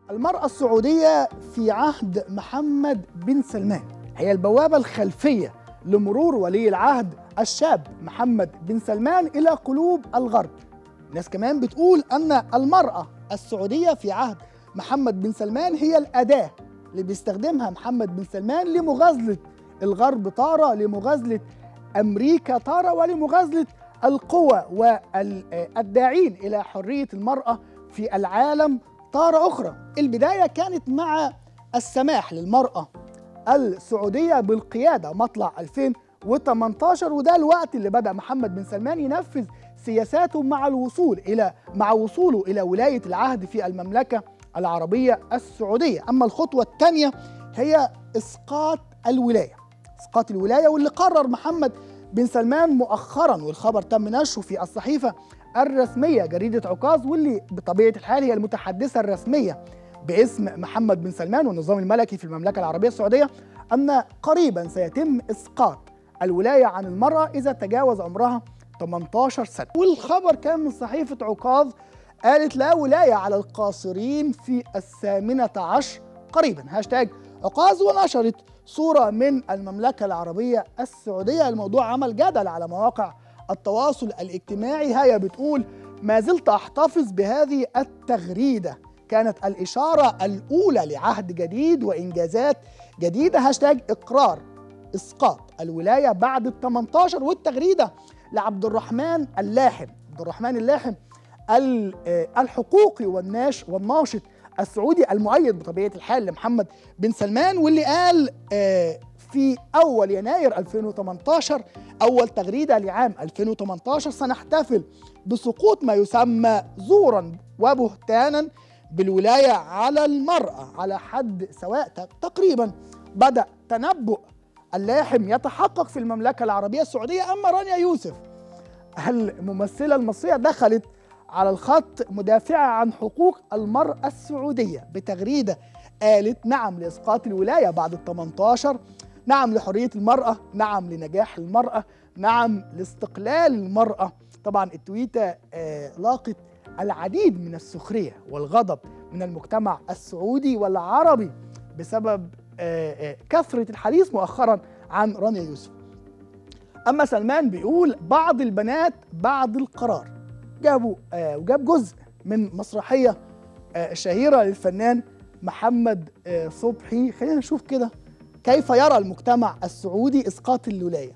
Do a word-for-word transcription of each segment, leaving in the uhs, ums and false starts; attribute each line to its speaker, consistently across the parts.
Speaker 1: المرأة السعودية في عهد محمد بن سلمان هي البوابة الخلفية لمرور ولي العهد الشاب محمد بن سلمان إلى قلوب الغرب. الناس كمان بتقول أن المرأة السعودية في عهد محمد بن سلمان هي الأداة اللي بيستخدمها محمد بن سلمان لمغازلة الغرب تارة، لمغازلة أمريكا تارة، ولمغازلة القوى والداعين إلى حرية المرأة في العالم تارة أخرى. البداية كانت مع السماح للمرأة السعودية بالقيادة مطلع ألفين وثمانية عشر، وده الوقت اللي بدأ محمد بن سلمان ينفذ سياساته مع الوصول إلى مع وصوله إلى ولاية العهد في المملكة العربية السعودية. أما الخطوة الثانية هي إسقاط الولاية، إسقاط الولاية واللي قرر محمد بن سلمان مؤخرا، والخبر تم نشره في الصحيفة الرسمية جريدة عكاظ، واللي بطبيعة الحال هي المتحدثة الرسمية باسم محمد بن سلمان والنظام الملكي في المملكة العربية السعودية، أن قريبا سيتم إسقاط الولاية عن المرأة إذا تجاوز عمرها ثمانية عشر سنة. والخبر كان من صحيفة عكاظ، قالت لا ولاية على القاصرين في الثامنة عشر قريبا، هاشتاج عكاظ، ونشرت صورة من المملكة العربية السعودية. الموضوع عمل جدل على مواقع التواصل الاجتماعي. هي بتقول ما زلت أحتفظ بهذه التغريدة، كانت الإشارة الأولى لعهد جديد وإنجازات جديدة، هاشتاج إقرار إسقاط الولاية بعد ال ثمانية عشر. والتغريدة لعبد الرحمن اللاحم، عبد الرحمن اللاحم الحقوقي والناش والناشط السعودي المؤيد بطبيعة الحال لمحمد بن سلمان، واللي قال في أول يناير ألفين وثمانية عشر، أول تغريدة لعام ألفين وثمانية عشر، سنحتفل بسقوط ما يسمى زورا وبهتانا بالولاية على المرأة على حد سواء. تقريبا بدأ تنبؤ اللاحم يتحقق في المملكة العربية السعودية. أما رانيا يوسف الممثلة المصرية دخلت على الخط مدافعة عن حقوق المرأة السعودية بتغريدة قالت نعم لإسقاط الولاية بعد ال ثمانية عشر، نعم لحرية المرأة، نعم لنجاح المرأة، نعم لاستقلال المرأة. طبعا التويتة آه لاقت العديد من السخرية والغضب من المجتمع السعودي والعربي بسبب آه آه كثرة الحديث مؤخرا عن رانيا يوسف. أما سلمان بيقول بعض البنات بعد القرار، جابوا آه وجاب جزء من مسرحية آه شهيرة للفنان محمد آه صبحي. خلينا نشوف كده كيف يرى المجتمع السعودي إسقاط الولاية.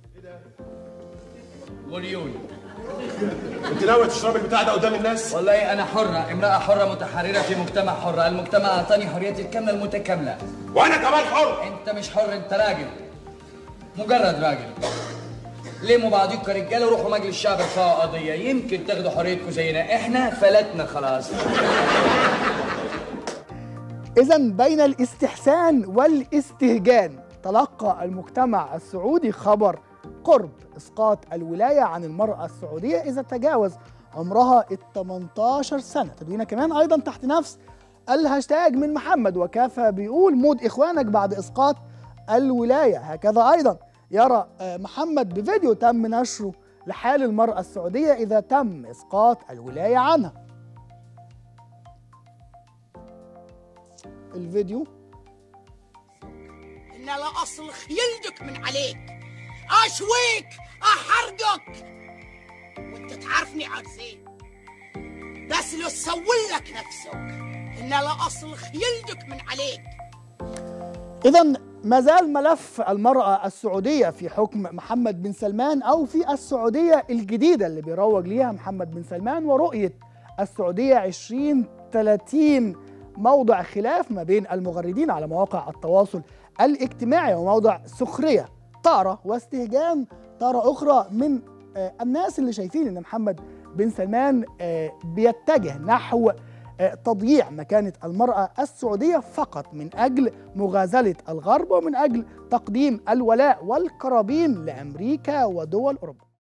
Speaker 2: وليون
Speaker 3: انت ناوي تشرب البتاع ده قدام الناس؟
Speaker 2: والله انا حرة، امرأة حرة متحررة في مجتمع حر، المجتمع اعطاني حريتي الكاملة المتكاملة.
Speaker 3: وانا كمان حر.
Speaker 2: انت مش حر، انت راجل، مجرد راجل. لموا بعضيكم كرجاله وروحوا مجلس الشعب ارفعوا قضية، يمكن تاخدوا حريتكم زينا، احنا فلتنا خلاص.
Speaker 1: إذا بين الاستحسان والاستهجان تلقى المجتمع السعودي خبر قرب إسقاط الولاية عن المرأة السعودية إذا تجاوز عمرها ال ثمانية عشر سنة. تدوينة كمان أيضا تحت نفس الهاشتاج من محمد وكافة بيقول مود إخوانك بعد إسقاط الولاية. هكذا أيضا يرى محمد بفيديو تم نشره لحال المرأة السعودية إذا تم إسقاط الولاية عنها. الفيديو
Speaker 4: إن لا أصلخ يلدك من عليك، أشويك أحرقك، وأنت تعرفني عاد زين، بس لو تسوي لك نفسك إن لا أصلخ يلدك من عليك.
Speaker 1: إذا ما زال ملف المرأة السعودية في حكم محمد بن سلمان أو في السعودية الجديدة اللي بيروج ليها محمد بن سلمان ورؤية السعودية عشرين ثلاثين موضع خلاف ما بين المغردين على مواقع التواصل الاجتماعي وموضع سخرية تارة واستهجان تارة أخرى من آه الناس اللي شايفين أن محمد بن سلمان آه بيتجه نحو آه تضييع مكانة المرأة السعودية فقط من أجل مغازلة الغرب ومن أجل تقديم الولاء والقرابين لأمريكا ودول أوروبا.